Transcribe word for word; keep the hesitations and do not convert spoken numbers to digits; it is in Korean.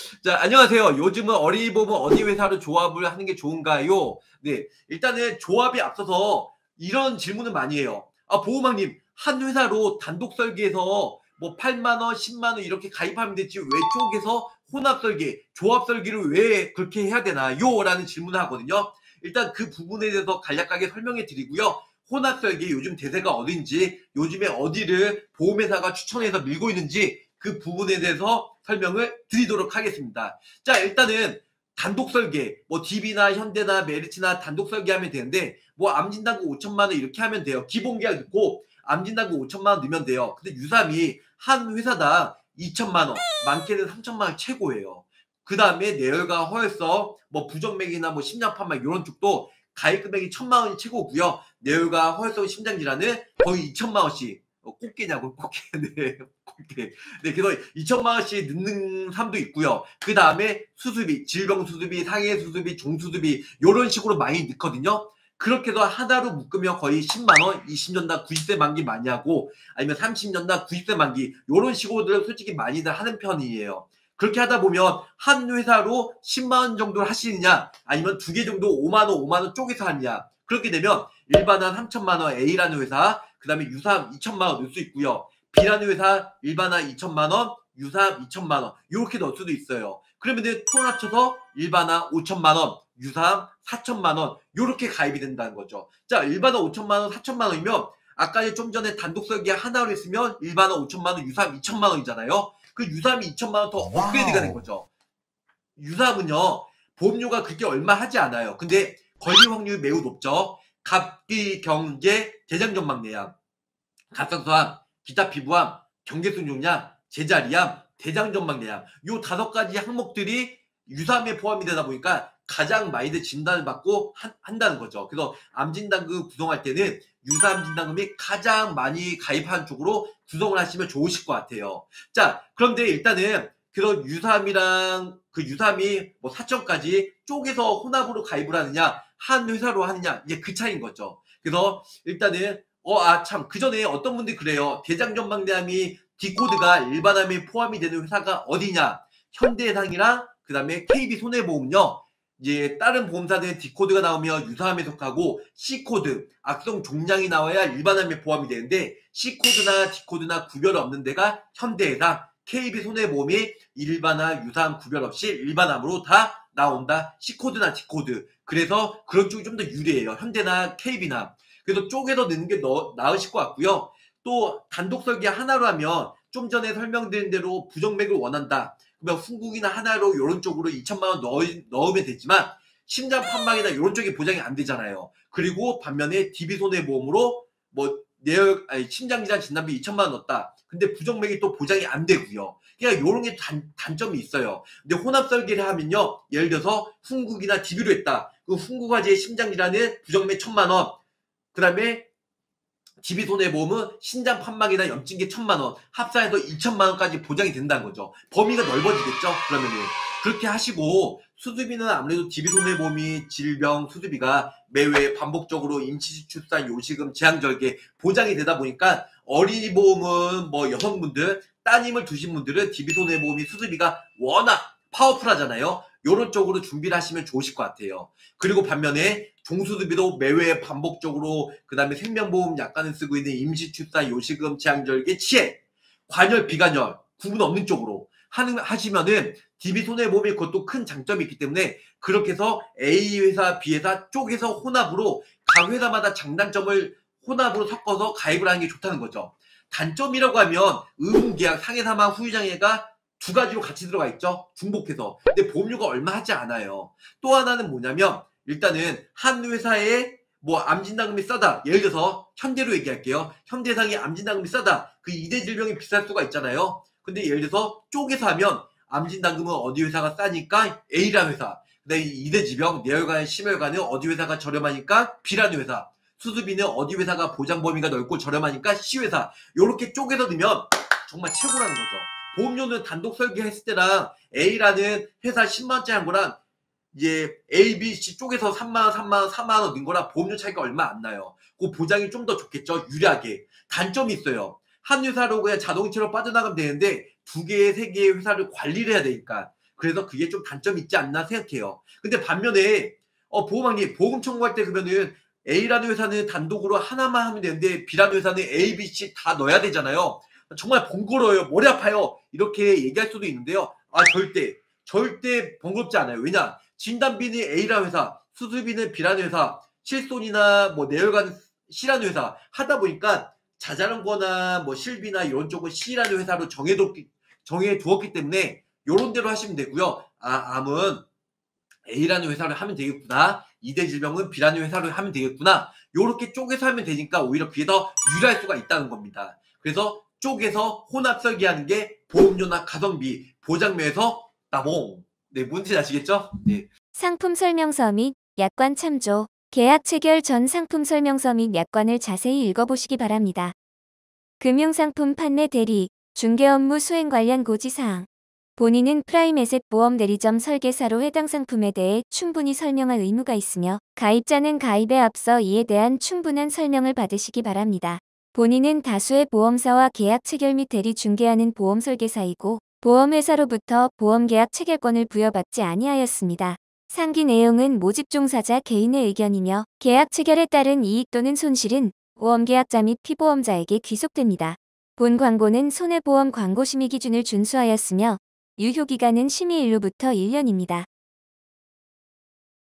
자, 안녕하세요. 요즘은 어린이 보험은 어디 회사로 조합을 하는 게 좋은가요? 네. 일단은 조합이 앞서서 이런 질문을 많이 해요. 아, 보호망님, 한 회사로 단독 설계해서 뭐 팔만 원, 십만 원 이렇게 가입하면 되지 왜 쪼개서 혼합 설계, 조합 설계를 왜 그렇게 해야 되나요? 라는 질문을 하거든요. 일단 그 부분에 대해서 간략하게 설명해 드리고요. 혼합 설계 요즘 대세가 어딘지, 요즘에 어디를 보험회사가 추천해서 밀고 있는지 그 부분에 대해서 설명을 드리도록 하겠습니다. 자, 일단은 단독 설계, 뭐 디비나 현대나 메리츠나 단독 설계하면 되는데 뭐 암진단금 오천만 원 이렇게 하면 돼요. 기본 계약 넣고 암진단금 오천만 원 넣으면 돼요. 근데 유삼이 한 회사당 이천만 원, 많게는 삼천만 원 최고예요. 그 다음에 내열과 허혈성, 뭐 부정맥이나 뭐 심장판막 이런 쪽도 가입 금액이 천만 원이 최고고요. 내열과 허혈성 심장질환은 거의 이천만 원씩. 어, 꽃게냐고 꽃게. 네, 꽃게. 네, 그래서 이천만 원씩 넣는 삶도 있고요. 그 다음에 수수비, 질병 수수비, 상해 수수비, 종수수비 이런 식으로 많이 넣거든요. 그렇게 해서 하나로 묶으면 거의 십만 원, 이십 년 나 구십 세 만기 많이 하고 아니면 삼십 년 나 구십 세 만기 이런 식으로들 솔직히 많이들 하는 편이에요. 그렇게 하다 보면 한 회사로 십만 원 정도를 하시느냐 아니면 두 개 정도 오만 원, 오만 원 쪼개서 하느냐 그렇게 되면 일반한 삼천만 원 A라는 회사 그 다음에 유삼 이천만 원 넣을 수 있고요. B라는 회사 일반화 이천만 원, 유삼 이천만 원 이렇게 넣을 수도 있어요. 그러면 돈 합쳐서 일반화 오천만 원, 유삼 사천만 원 이렇게 가입이 된다는 거죠. 자, 일반화 오천만 원, 사천만 원이면 아까 좀 전에 단독 설계 하나로 했으면 일반화 오천만 원, 유삼 이천만 원이잖아요. 그 유삼이 이천만 원 더 업그레이드가 된 거죠. 유삼은요 보험료가 그렇게 얼마 하지 않아요. 근데 걸릴 확률이 매우 높죠. 갑기, 경계, 대장전막내암, 갑상선암, 기타 피부암, 경계순종암, 제자리암, 대장전막내암 요 다섯 가지 항목들이 유삼에 포함이 되다 보니까 가장 많이들 진단을 받고 한, 한다는 거죠. 그래서 암진단금 구성할 때는 유삼 진단금이 가장 많이 가입하는 쪽으로 구성을 하시면 좋으실 것 같아요. 자, 그런데 일단은 그런 유삼이랑 그 유삼이 뭐 사천까지 쪼개서 혼합으로 가입을 하느냐 한 회사로 하느냐 이제 그 차이인 거죠. 그래서 일단은 어, 아, 참, 그 전에 어떤 분들이 그래요. 대장전망대암이 D코드가 일반암에 포함이 되는 회사가 어디냐. 현대해상이랑 그 다음에 케이비손해보험요. 이제 다른 보험사들은 D코드가 나오면 유사암에 속하고 C코드, 악성 종양이 나와야 일반암에 포함이 되는데 C코드나 D코드나 구별 없는 데가 현대해상, 케이비손해보험이 일반암, 유사암 구별 없이 일반암으로 다 나온다. C코드나 D코드. 그래서 그런 쪽이 좀 더 유리해요. 현대나 케이비나. 그래서 쪼개서 넣는 게 너, 나으실 것 같고요. 또 단독 설계 하나로 하면 좀 전에 설명드린 대로 부정맥을 원한다. 그러면 훈국이나 하나로 이런 쪽으로 이천만 원 넣, 넣으면 되지만 심장 판막이나 이런 쪽이 보장이 안 되잖아요. 그리고 반면에 디비손해보험으로 뭐 내열 아니 심장질환 진단비 이천만 원 넣었다. 근데 부정맥이 또 보장이 안 되고요. 그냥 이런 게 단, 단점이 있어요. 근데 혼합 설계를 하면요. 예를 들어서 훈국이나 디비로 했다. 그 훈국화제 심장질환은 부정맥 천만 원. 그 다음에 디비손해보험은 신장 판막이나 염증계 천만 원 합산해서 이천만 원까지 보장이 된다는 거죠. 범위가 넓어지겠죠. 그러면은 그렇게 하시고 수수비는 아무래도 디비손해보험이 질병 수수비가 매회 반복적으로 임시 출산 요식금 제한절개 보장이 되다 보니까 어린이 보험은 뭐 여성분들 따님을 두신 분들은 디비손해보험이 수수비가 워낙 파워풀하잖아요. 요런 쪽으로 준비를 하시면 좋으실 것 같아요. 그리고 반면에 종수수비도 매회 반복적으로 그 다음에 생명보험 약관을 쓰고 있는 임시출산 요식금 제한절개 치액 관열 비관열 구분 없는 쪽으로 하는 하시면은 디비손해보험이 그것도 큰 장점이 있기 때문에 그렇게 해서 A 회사 B 회사 쪼개서 혼합으로 각 회사마다 장단점을 혼합으로 섞어서 가입을 하는 게 좋다는 거죠. 단점이라고 하면 의무계약 상해사망 후유장애가 두 가지로 같이 들어가 있죠. 중복해서. 근데 보험료가 얼마 하지 않아요. 또 하나는 뭐냐면 일단은 한 회사에 뭐 암진단금이 싸다. 예를 들어서 현대로 얘기할게요. 현대상이 암진단금이 싸다. 그 이대 질병이 비쌀 수가 있잖아요. 근데 예를 들어서 쪼개서 하면 암진단금은 어디 회사가 싸니까 A라는 회사. 그다음에 이대 질병, 뇌혈관, 심혈관은 어디 회사가 저렴하니까 B라는 회사. 수수비는 어디 회사가 보장 범위가 넓고 저렴하니까 C 회사. 요렇게 쪼개서 넣으면 정말 최고라는 거죠. 보험료는 단독 설계했을 때랑 A라는 회사 십만 원짜리 한 거랑 이제 A, B, C 쪽에서 삼만 원, 삼만 원, 사만 원 넣은 거랑 보험료 차이가 얼마 안 나요. 그 보장이 좀 더 좋겠죠. 유리하게. 단점이 있어요. 한 회사로 그냥 자동차로 빠져나가면 되는데 두 개, 세 개의 회사를 관리를 해야 되니까. 그래서 그게 좀 단점이 있지 않나 생각해요. 근데 반면에 어 보호망님 보험 청구할 때 그러면은 A라는 회사는 단독으로 하나만 하면 되는데 B라는 회사는 A, B, C 다 넣어야 되잖아요. 정말 번거로워요. 머리 아파요. 이렇게 얘기할 수도 있는데요. 아 절대, 절대 번거롭지 않아요. 왜냐? 진단비는 A라는 회사, 수술비는 B라는 회사, 실손이나 뭐 내열관 C라는 회사 하다 보니까 자잘한 거나 뭐 실비나 이런 쪽은 C라는 회사로 정해뒀기 정해 두었기 때문에 요런 대로 하시면 되고요. 아 암은 A라는 회사를 하면 되겠구나. 이대 질병은 B라는 회사를 하면 되겠구나. 요렇게 쪼개서 하면 되니까 오히려 그게 더 유리할 수가 있다는 겁니다. 그래서 쪼개서 혼합 설계하는 게 보험료나 가성비, 보장면에서 따봉. 네, 뭔지 아시겠죠? 네. 상품 설명서 및 약관 참조. 계약 체결 전 상품 설명서 및 약관을 자세히 읽어보시기 바랍니다. 금융상품 판매 대리, 중개 업무 수행 관련 고지사항. 본인은 프라임에셋 보험 대리점 설계사로 해당 상품에 대해 충분히 설명할 의무가 있으며 가입자는 가입에 앞서 이에 대한 충분한 설명을 받으시기 바랍니다. 본인은 다수의 보험사와 계약 체결 및 대리 중개하는 보험 설계사이고 보험회사로부터 보험계약 체결권을 부여받지 아니하였습니다. 상기 내용은 모집 종사자 개인의 의견이며 계약 체결에 따른 이익 또는 손실은 보험계약자 및 피보험자에게 귀속됩니다. 본 광고는 손해보험 광고 심의 기준을 준수하였으며 유효기간은 심의일로부터 일 년입니다.